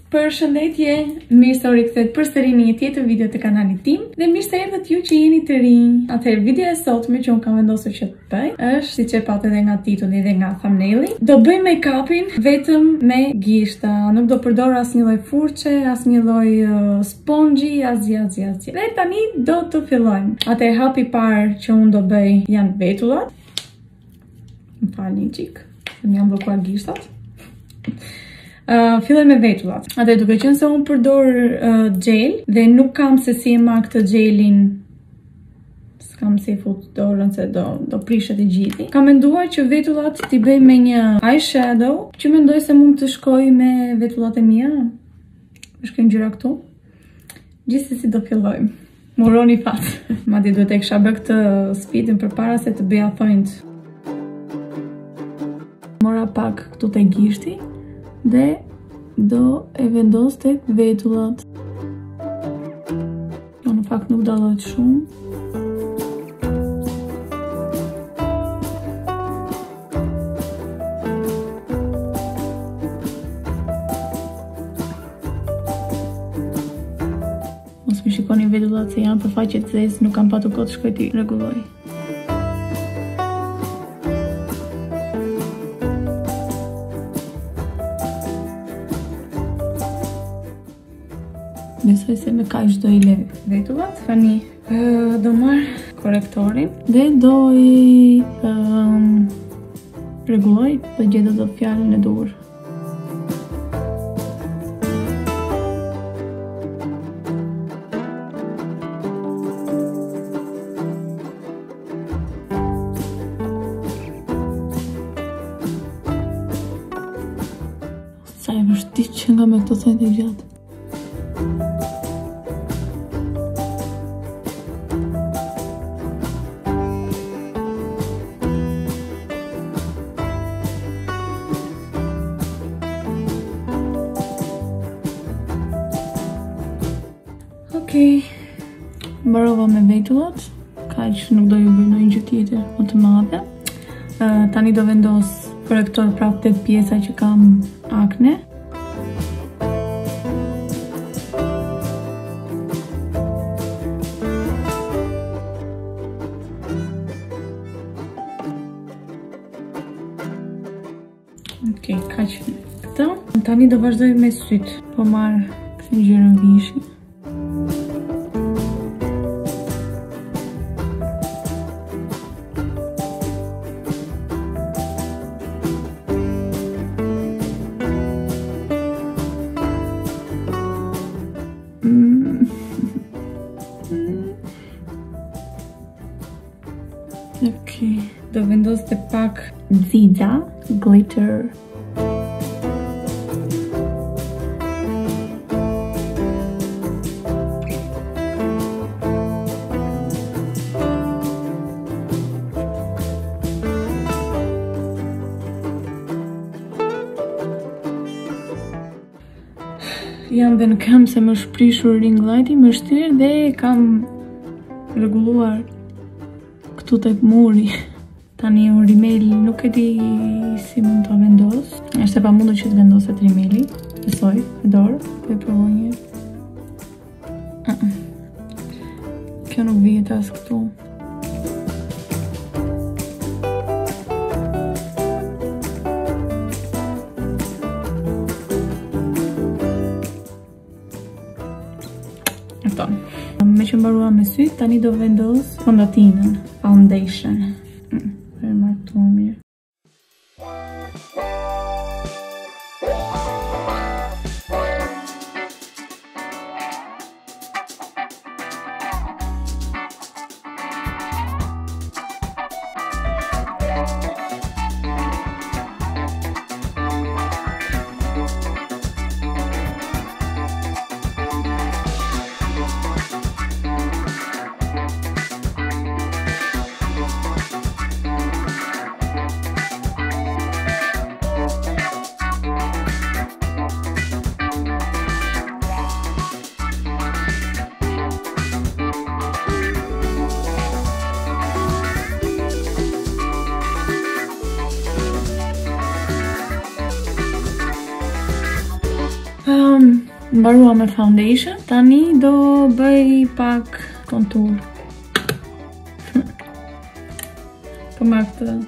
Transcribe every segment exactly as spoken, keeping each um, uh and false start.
Përshëndetje, mirë se u rikthehet përsëri në një tjetër video të kanalit tim dhe mirë se erdhët ju që jeni të rinj. Atëherë videoja e sotme që unë kam vendosur që të bëj është, siç e pat edhe nga titulli dhe nga thumbnaili, do bëj make-upin vetëm me gishta. Nuk do përdor asnjë lloj furçe, asnjë lloj uh, sponxhi, asgjë, asgjë, asgjë. Dhe tani do të fillojmë. Atëherë hapi i parë që unë do bëj janë vetullat. Më falni çik, më janë bllokuar gishtat. Uh, Filloj me vetullat. Atë duke qenë se unë përdor uh, gel dhe nuk kam se si e ma këtë gelin, s'kam si e fut dorën se do, do prishet i gjithi. Kam menduar që vetullat t'i bëj me një eyeshadow që mendoj se mund të shkoj me vetullat e mia. Është kjo ngjyra këtu. Gjithsesi do fillojmë. Moroni fat. Madje duhet e kisha bërë këtë sfidën përpara se të bëja thonjt. Mora pak këtu te gishti dhe do e vendos tek vetullat. Jo, në fakt nuk dallohet shumë. Mos më shikoni vetullat se janë për faqe të zezë, nuk kam patur kohë të shkoj t'i rregulloj. Besoj se me kaq do i le vetullat. Tani uh, do marr korektorin dhe do i um, rregulloj dhe gjej do fjalën e dur. Sa e vështirë që nga me këto thonjtë e gjatë. Okej, mbarova me vetullat, kaq nuk do ju bëj ndonjë gjë tjetër më të madhe. Uh, tani do vendos korektor prapë te pjesa që kam akne. Okej, kaq këtë. Tani do vazhdoj me syt. Po marr këtë ngjyrën vishi. Okej, do vendos të pak nxixa, glitter. Jam dhe në kam se më shprishur ring lighti më shtirë dhe kam rregulluar këtu tek muri. Tani un rimeli nuk e di si mund ta vendos. Është e pamundur që të vendoset rimeli. Besoj, me dorë, po e provoj një. Uh -uh. Kjo nuk vihet as këtu. Me që mbarua me syt, tani do vendos fondatinën, foundation. Mm, për martuar mirë. Um, mbarua me foundation. Tani do bëj pak kontur. Po marrë këtë.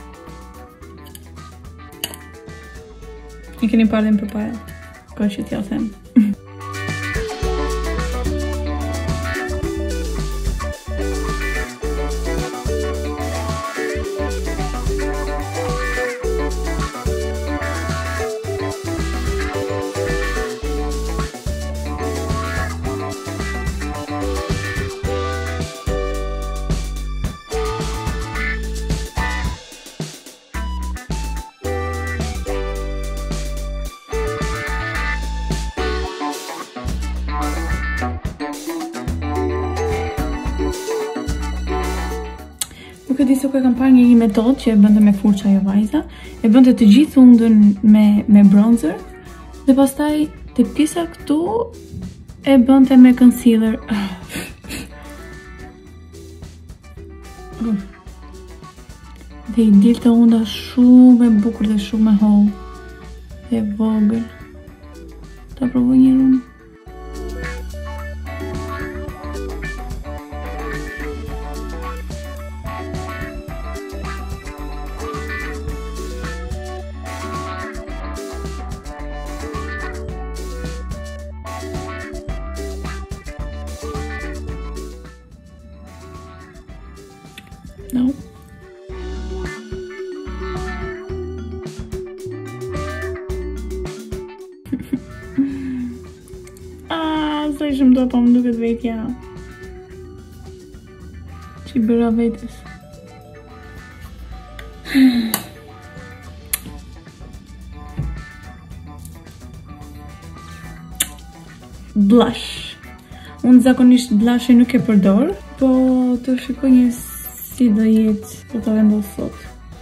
I keni parë dhe më përpara. Ko që t'ja them. Nuk e di se ku e kam parë një metodë që e bënte me furça ajo vajza, e bënte të gjithë undën me me bronzer dhe pastaj te pjesa këtu e bënte me concealer. Dhe i dilte unda shumë e bukur dhe shumë e hollë dhe vogël. Ta provoj një herë. No. Ah, sa ishëm do pa më duket vetja. Që i bëra vetës. Blush. Unë zakonisht blush nuk e përdor, po të shikoj një si do jetë po të vendos sot.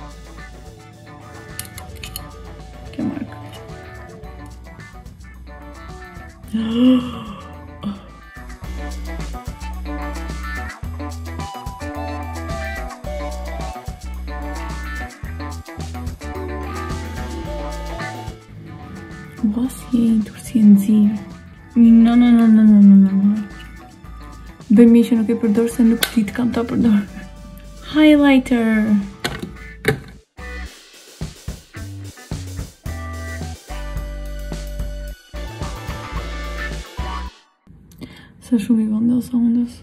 Kjo markë. Bas jetë, si e nëzirë. No, no, no, no, no, no, no. Bëjmë që nuk e përdor se nuk ti të kam ta përdor. Highlighter. Sa shumë i vendos ondës.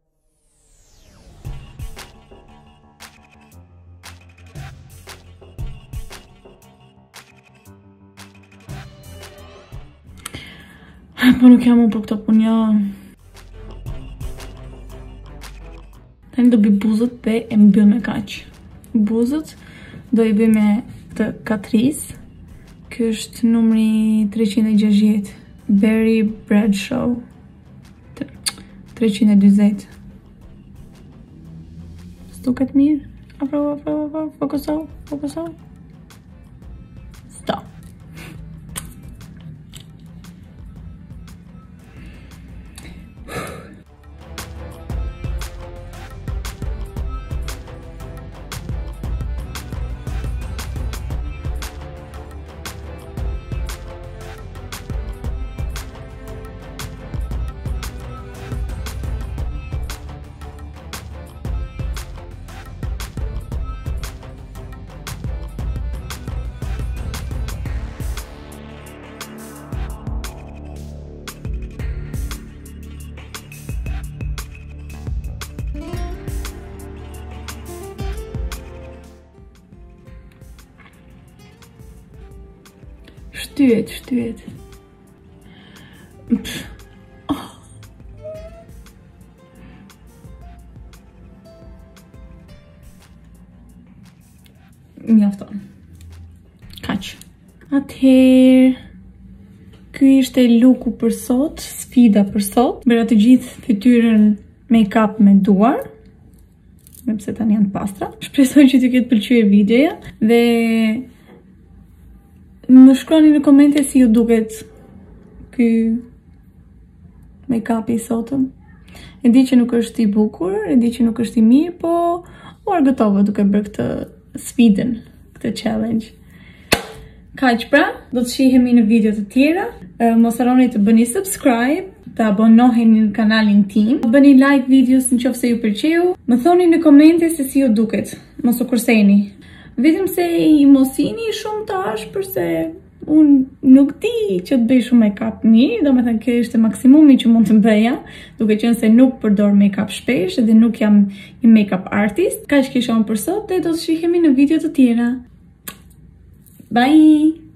Po nuk jam unë për këto punja. Tani do bëj buzët dhe e mbyll me kaq. Buzët do i bëj me të Katris. Ky është numri treqind e gjashtëdhjetë. Berry Bradshaw. treqind e dyzet. S'duket mirë? Afro, afro, afro, fokuso, fokuso. Stop. Shtyhet, shtyhet. Oh. Mjafton. Kaq. Atëherë, ky ishte looku për sot, sfida për sot. Bëra të gjithë fytyrën make-up me duar, me pse tani janë pastra. Shpresoj që t'ju ketë pëlqyer videoja dhe më shkroni në komente si ju duket ky make-up i sotëm. E di që nuk është i bukur, e di që nuk është i mirë, po u argëtova duke bërë këtë sfidën, këtë challenge. Kaq pra, do të shihemi në video të tjera. Uh, mos harroni të bëni subscribe, të abonoheni në kanalin tim, bëni like videos në qoftë se ju pëlqeu, më thoni në komente se si ju duket, mos u kurseni. Vetëm se i mosini shumë tash, përse unë nuk di që të bëj shumë make-up mirë, do me thënë kjo është maksimumi që mund të bëja, duke qenë se nuk përdor make-up shpesh dhe nuk jam një make-up artist. Kaq kisha unë për sot dhe do të shihemi në video të tjera. Bye!